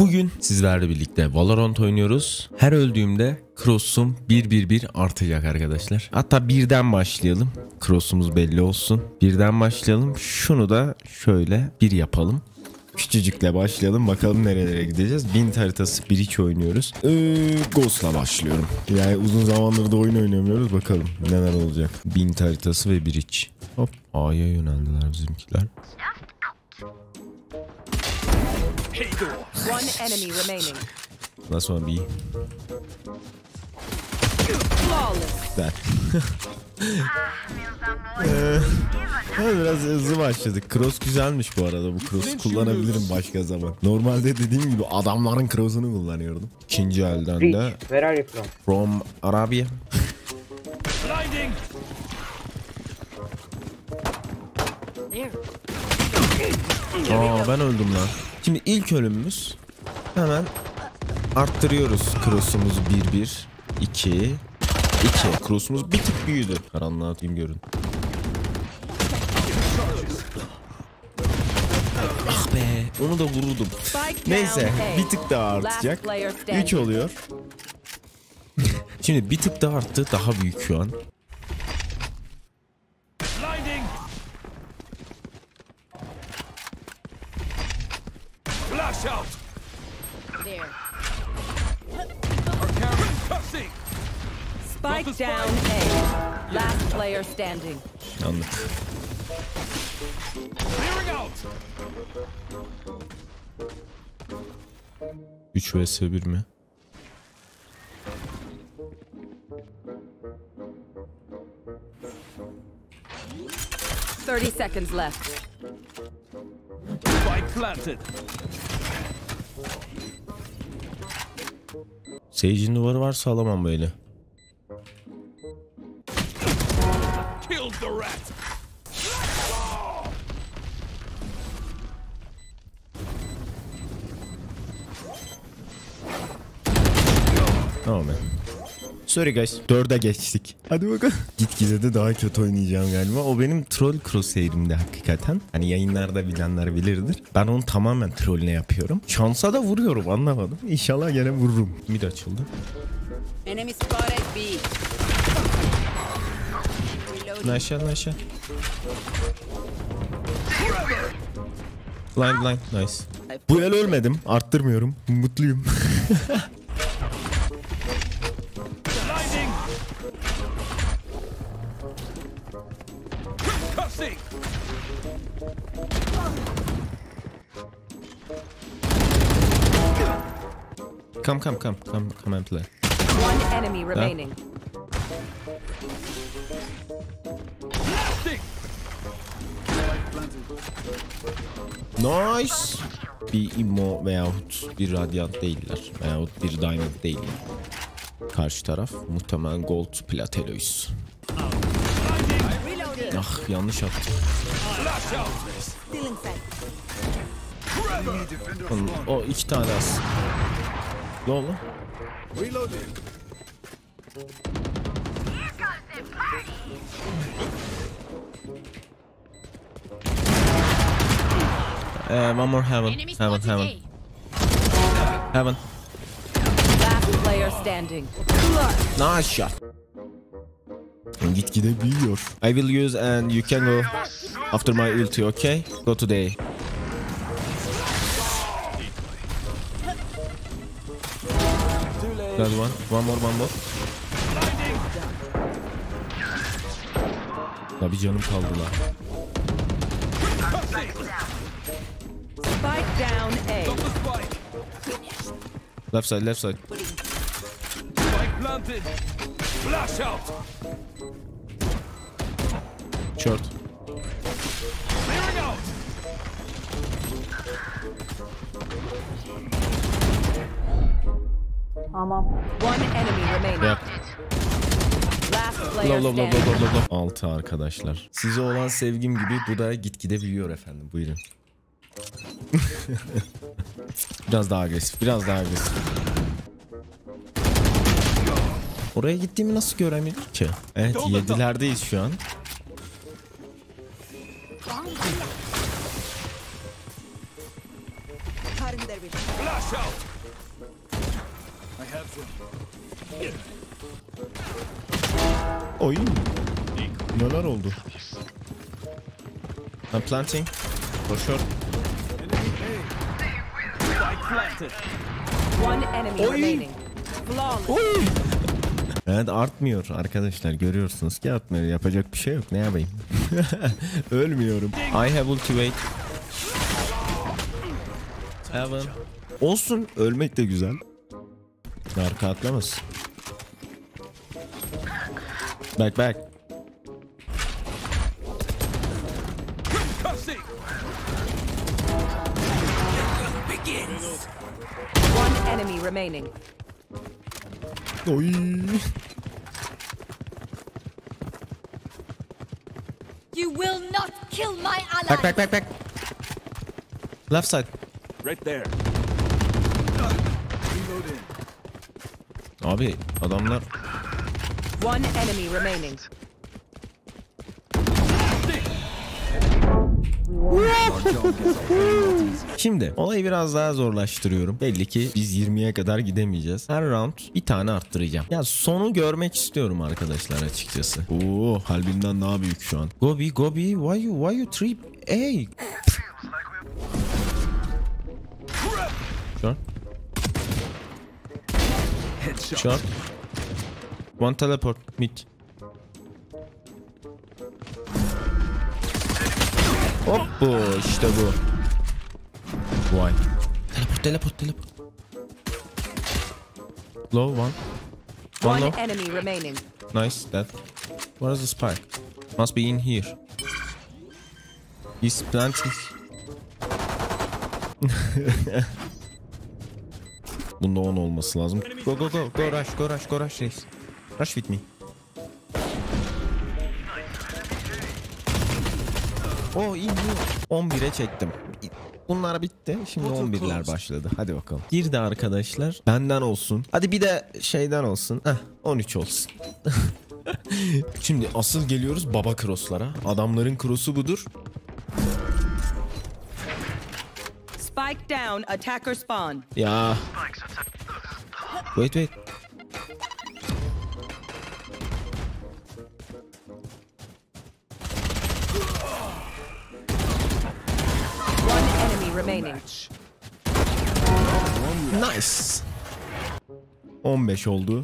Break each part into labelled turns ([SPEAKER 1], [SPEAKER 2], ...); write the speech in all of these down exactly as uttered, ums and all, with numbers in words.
[SPEAKER 1] Bugün sizlerle birlikte Valorant oynuyoruz. Her öldüğümde cross'um bir bir bir artacak arkadaşlar. Hatta birden başlayalım. Cross'umuz belli olsun. Birden başlayalım. Şunu da şöyle bir yapalım. Küçücükle başlayalım. Bakalım nerelere gideceğiz. Bint haritası bir iki oynuyoruz. Ee, Ghost'la başlıyorum. Yani uzun zamandır da oyun oynamıyoruz. Bakalım neler olacak. Bint haritası ve bir iki. Hop. A'ya yöneldiler bizimkiler.
[SPEAKER 2] One enemy remaining.
[SPEAKER 1] Last one B.
[SPEAKER 2] Flawless.
[SPEAKER 1] Güzel. ee, biraz hızlı başladık. Cross güzelmiş bu arada. Bu cross kullanabilirim başka zaman. Normalde dediğim gibi adamların cross'unu kullanıyordum. İkinci elden de
[SPEAKER 3] Where are you from?
[SPEAKER 1] From Arabia. Aa, ben öldüm lan. Şimdi ilk ölümümüz. Hemen arttırıyoruz cross'umuzu bir bir. iki iki. Cross'umuz bir tık büyüdü. Karanlığa atayım görün. Ah be, onu da vururdum. Neyse, bir tık daha artacak. üç oluyor. Şimdi bir tık daha arttı. Daha büyük şu an.
[SPEAKER 4] Flash out.
[SPEAKER 2] There.
[SPEAKER 4] Our camera cussing.
[SPEAKER 2] Spike down A. Last player standing.
[SPEAKER 1] Yandık.
[SPEAKER 4] Clearing out.
[SPEAKER 1] üç vs bir mi?
[SPEAKER 2] thirty seconds left.
[SPEAKER 4] Spike planted.
[SPEAKER 1] Sage'in duvarı varsa alamam böyle.
[SPEAKER 4] Killed the rat.
[SPEAKER 1] Tamam ben. Sorry guys. dörde geçtik. Hadi bakalım. Gitgide de daha kötü oynayacağım galiba. O benim troll crosshair'imdi hakikaten. Hani yayınlarda bilenler bilirdir. Ben onu tamamen trollüne yapıyorum. Şansa da vuruyorum, anlamadım. İnşallah gene vururum. Mid açıldı.
[SPEAKER 2] Enemy spotted B.
[SPEAKER 1] Aşağı aşağı. Blind blind nice. Bu el ölmedim. Arttırmıyorum. Mutluyum.
[SPEAKER 4] Blinding. Cussing.
[SPEAKER 1] Come come come come come and play.
[SPEAKER 2] One enemy remaining.
[SPEAKER 4] Blasting.
[SPEAKER 1] Nice. Bir immo veyahut bir radyant değiller. Veyahut bir diamond değiller. Karşı taraf muhtemelen gold plateloyuz. Ah, yanlış attım.
[SPEAKER 4] Flash out.
[SPEAKER 1] Oğlum, o iki tane az. Ne oldu? Uh, one more heaven. Heaven, heaven. Heaven.
[SPEAKER 2] Last player standing.
[SPEAKER 1] Nice shot. Gitgide büyüyor. I will use and you can go after my ulti, okay? Go today. Another one. One more, one more. La bir canım kaldı la.
[SPEAKER 2] Spike down A.
[SPEAKER 4] Got the spike.
[SPEAKER 1] Left side, left side.
[SPEAKER 4] Spike planted. Flash out.
[SPEAKER 1] Short.
[SPEAKER 4] Clearing out.
[SPEAKER 2] One enemy remaining.
[SPEAKER 1] Yap.
[SPEAKER 2] Last
[SPEAKER 1] Lo
[SPEAKER 2] player
[SPEAKER 1] lo lo lo
[SPEAKER 2] standing.
[SPEAKER 1] lo lo. Altı arkadaşlar. Size olan sevgim gibi bu da gitgide büyüyor efendim. Buyurun. Biraz daha agresif, biraz daha agresif. Oraya gittiğimi nasıl göremedim ki? Evet, yedilerdeyiz şu an.
[SPEAKER 4] Flash Flash out. I have them.
[SPEAKER 1] Oy. Neler oldu? I'm planting. For sure.
[SPEAKER 4] Spike planted.
[SPEAKER 2] One enemy remaining. Flawless.
[SPEAKER 1] Evet, artmıyor arkadaşlar, görüyorsunuz ki artmıyor. Yapacak bir şey yok, ne yapayım? Ölmüyorum. I have ultimate. Heaven. Olsun, ölmek de güzel. Arka atlamaz. Back back.
[SPEAKER 4] Cussing.
[SPEAKER 2] One enemy remaining.
[SPEAKER 1] Oy.
[SPEAKER 3] You will not kill my ally.
[SPEAKER 1] Back back back back. Left side.
[SPEAKER 4] Right there. Reloading.
[SPEAKER 1] Abi adamlar.
[SPEAKER 2] One enemy remaining.
[SPEAKER 1] Şimdi olayı biraz daha zorlaştırıyorum. Belli ki biz yirmiye kadar gidemeyeceğiz. Her round bir tane arttıracağım. Ya sonu görmek istiyorum arkadaşlar açıkçası. Oo, kalbimden daha büyük şu an. Gobi Gobi why you why you trip? Hey. Short. Short. One teleport mid. Hop bu işte bu. Vay. Teleport teleport teleport. Low one. One
[SPEAKER 2] One
[SPEAKER 1] low.
[SPEAKER 2] enemy remaining.
[SPEAKER 1] Nice that. Where is the spike? Must be in here. He's planting. Bunda on olması lazım. Go go go go rush go rush go rush reis. Rush with me. O iyi. on bire çektim. Bunlar bitti. Şimdi on birler başladı. Hadi bakalım. Bir de arkadaşlar benden olsun. Hadi bir de şeyden olsun. Heh, on üç olsun. Şimdi asıl geliyoruz baba cross'lara. Adamların cross'u budur.
[SPEAKER 2] Spike down. Attacker spawn.
[SPEAKER 1] Ya. Wait wait.
[SPEAKER 2] One enemy remaining.
[SPEAKER 1] Nice. on beş oldu.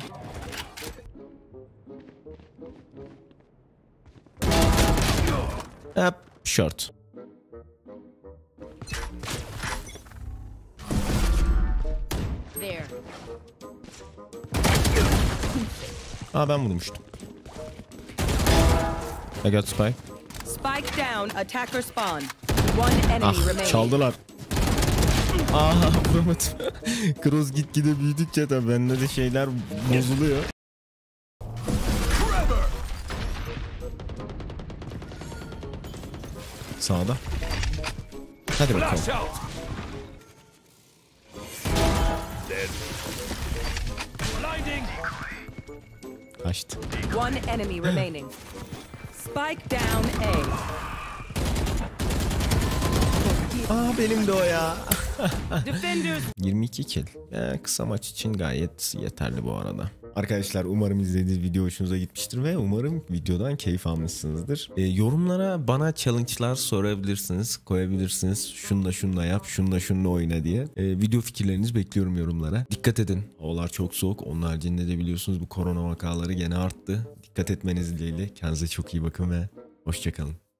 [SPEAKER 1] Hep short.
[SPEAKER 3] There.
[SPEAKER 1] Aa, ben vurmuştum. I got spike.
[SPEAKER 2] Spike down. Attacker spawn. One enemy
[SPEAKER 1] Ah,
[SPEAKER 2] remaining.
[SPEAKER 1] çaldılar. Aha, vuramadım. Cross gitgide büyüdükçe de bende de şeyler bozuluyor. Sağda. Hadi bakalım.
[SPEAKER 4] Flash out. Dead. Blinding.
[SPEAKER 1] Kaçtı.
[SPEAKER 2] One enemy remaining. Spike down A.
[SPEAKER 1] Aa, benim de o ya.
[SPEAKER 2] Defenders.
[SPEAKER 1] yirmi iki kill. Ee, kısa maç için gayet yeterli bu arada. Arkadaşlar umarım izlediğiniz video hoşunuza gitmiştir ve umarım videodan keyif almışsınızdır. Ee, yorumlara bana challenge'lar sorabilirsiniz, koyabilirsiniz. Şunla şunla yap, şunla şunla oyna diye. Ee, video fikirlerinizi bekliyorum yorumlara. Dikkat edin. Havalar çok soğuk. Onun haricinde de biliyorsunuz bu korona vakaları gene arttı. Dikkat etmeniz dileğiyle. Kendinize çok iyi bakın ve hoşça kalın.